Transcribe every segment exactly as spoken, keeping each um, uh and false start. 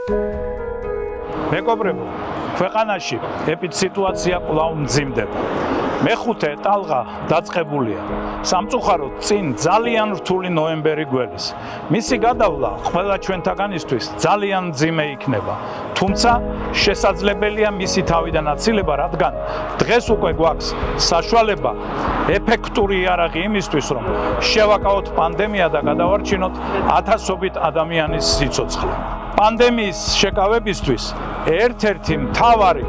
მეგობრებო, ქვეყანაში ეპიდსიტუაცია კვლავ მძიმდება. მეხუთე ტალღა დაწყებულია. სამწუხაროდ წინ ძალიან რთული ნოემბერი გველის. მისი გადავლა ყველა ჩვენთაგანისთვის ძალიან მძიმე იქნება. თუმცა შესაძლებელია მისი თავიდან აცილება, რადგან დღეს უკვე გვაქვს საშუალება ეფექტური იარაღი იმისთვის, რომ შევაკავოთ პანდემია და გადავარჩინოთ ათასობით ადამიანის სიცოცხლე. პანდემიის შეკავებისთვის ერთ-ერთი მთავარი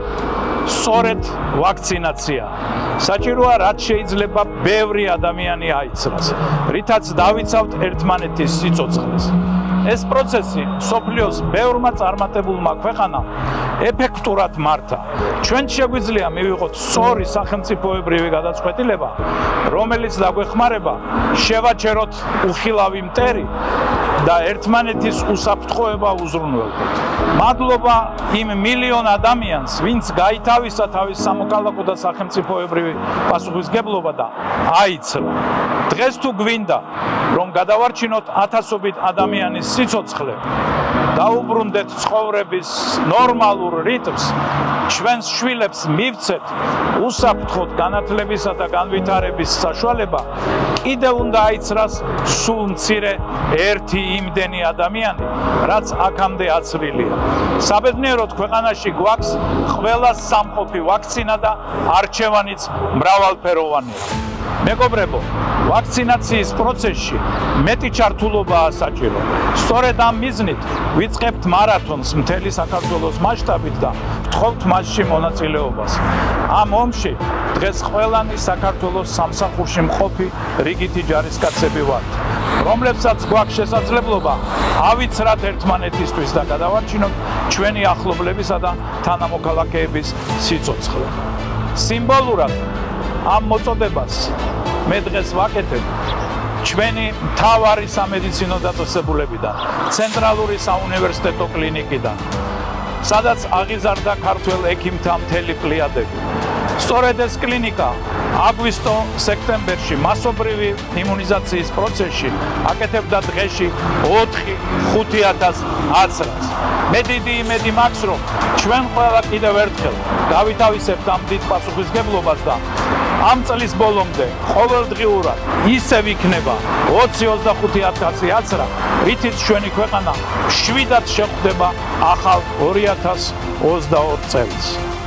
სწორედ ვაქცინაცია. საჭიროა რაც შეიძლება ბევრი ადამიანი აიცრას, რითაც დავიცავთ ერთმანეთის სიცოცხლეს. ეს პროცესი სოფლიოს ბევრმა წარმატებულმა ქვეყანამ ეფექტურად მართა. ჩვენ შეგვიძლია მივიღოთ სწორი სახელმწიფოებრივი გადაწყვეტილება, რომელიც დაგვეხმარება შევაჩეროთ უხილავი მტერი და ერთმანეთის უსაფრთხოება უზრუნველყოთ. მადლობა იმ მილიონ ადამიანს, ვინც გაითავისა თავის სამოქალაქო და სახელმწიფოებრივი პასუხისგებლობა და აიცრა. დღეს თუ გვინდა, რომ გადავარჩინოთ ათასობით ადამიანის სიცოცხლე, დაუბრუნდეთ ცხოვრების ნორმალურ რიტმს, ჩვენს შვილებს მივცეთ უსაფრთხოდ განათლებისა და განვითარების საშუალება, კიდევ უნდა აიცრას სულ მცირე ერთი იმდენი ადამიანი, რაც აქამდე აცლილია. საბედნიეროდ ქვეყანაში გვაქვს ყველა სამყოფი ვაქცინა და არჩევანიც მრავალფეროვანია. მეგობრებო, ვაქცინაციის პროცესში მეტი ჩართულობაა საჭირო. სწორედ ამ მიზნით ვიწყებთ მარათონს მთელი საქართველოს მასშტაბით და ვთხოვთ მასში მონაწილეობას. ამ ომში დღეს ყველანი საქართველოს სამსახურში მყოფი რიგითი ჯარისკაცები ვართ, რომლებსაც გვაქვს შესაძლებლობა ავიცრათ ერთმანეთისთვის და გადავარჩინოთ ჩვენი ახლობლებისა და თანამოქალაქეების სიცოცხლე. სიმბოლურად ამ მოწოდებას მე დღეს ვაკეთებ ჩვენი მთავარი სამედიცინო დაწესებულებიდან, ცენტრალური საუნივერსიტეტო კლინიკიდან, სადაც აღიზარდა ქართველ ექიმთა მთელი პლიადები. სწორედ ეს კლინიკა აგვისტო-სექტემბერში მასობრივი იმუნიზაციის პროცესში აკეთებდა დღეში ოთხი ხუთი ათას აცრას. მე დიდი იმედი მაქვს, რომ ჩვენ ყველა კიდევ ერთხელ გავითავისებთ ამ დიდ პასუხისგებლობას და ამ წლის ბოლომდე ყოველდღიურად ისევ იქნება ოცი ოცდახუთი ათასი აცრა, რითიც ჩვენი ქვეყანა მშვიდად შეხვდება ახალ ორი ათას ოცდაორ წელს.